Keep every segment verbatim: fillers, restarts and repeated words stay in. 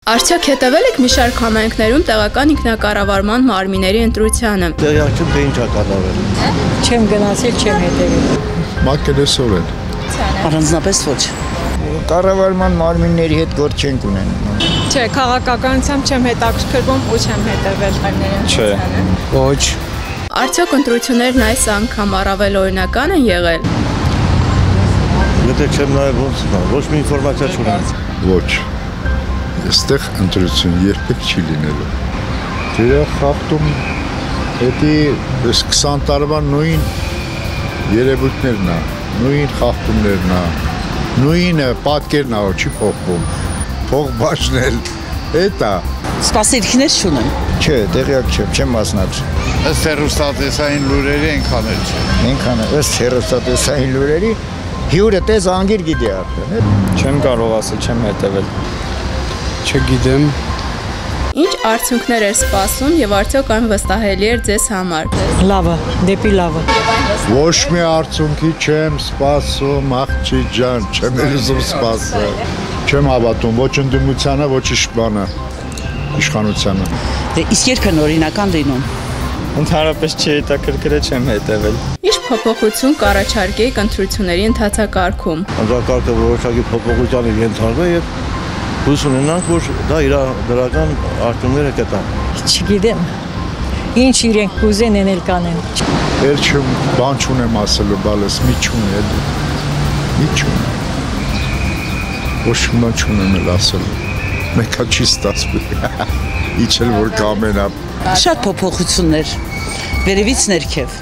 Արդյոք հետևել եք մի շարք համայնքներում տեղական ինքնակառավարման մարմինների ընտրությանը։ Տեղյակ չեմ, թե ինչ է կատարվել։ Չեմ գնացել, չեմ հետևել։ Մակերեսորեն։ Առանձնապես ոչ։ Կառավարման մարմինների հետ գործ չենք ունենում։ Չէ, քաղաքականությամբ չեմ հետաքրքրվում ու չեմ հետևել։ Չէ։ Ոչ։ Արդյոք ընտրություններն այս անգամ առավել օրինական են եղել։ Եթե չեմ նայել ոնց է, ոչ մի ինֆորմացիա չունեմ։ Ոչ։ Այստեղ ընտրություն երբեք չի լինելու։ Դրա խախտում հետի այս քսան տարվա նույն երևույթներն է, նույն խախտումներն է, նույն պատկերն է, որ չի փոխվում։ Փող բաժնել, էդ է։ Սպասելիքներ չունեմ։ Չէ, տեղյակ չեմ, չեմ մասնակցել։ Ըստ հեռուստատեսային լուրերի այնքան էլ չէ։ Այնքան ըստ հեռուստատեսային լուրերի հյուրը տես անգիր գիտի արդեն։ Չեմ կարող ասել, չեմ հետևել։ Չգիտեմ։ Ինչ արդյունքներ էր սպասում եւ արդյոք այն վստահելի էր ձեզ համար։ Լավը, դեպի լավը։ Ոչ մի արդյունքի չեմ սպասում, աղջի ջան, չեմ ուզում սպասել։ Չեմ հավատում ոչ ընդդիմությանը, ոչ իշխանը, իշխանությանը։ Դե իսկ երբեք օրինական լինում։ Ընդհանրապես չհետաքրքրել, չեմ հետևել։ Ինչ փոփոխություն կառաջարկեիք ընտրությունների ընթացակարգում։ Ընտրակարգը որոշակի փոփոխության է ենթարկվել եւ հույս ունենանք, որ դա իր դրական արդյունքները կտա։ Չգիտեմ։ Ինչ իրենք կուզեն են էլ կանեն։ Էլ չեմ բան չունեմ ասելու, բալես մի չունեմ, մի չունեմ։ Ոչ մի բան չունեմ էլ ասելու։ Մեկը չի ստացվում։ Իջել որ կամենամ։ Շատ փոփոխություններ։ Վերևից ներքև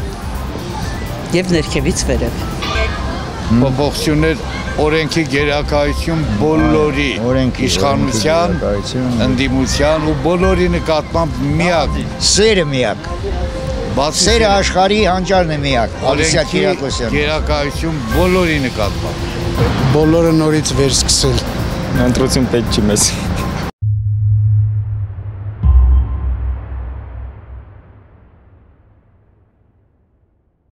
եւ ներքևից վերև։ Փոփոխություններ օրենքի գերակայություն բոլորի իշխանության, ընդդիմության ու բոլորի նկատմամբ միակ։ Սերը միակ։ Սերը աշխարհի հանճարն է միակ։ Օրենքի գերակայություն բոլորի նկատմամբ։ Բոլորը նորից վերսկսել։ Ընտրություն պետք չի մեզ։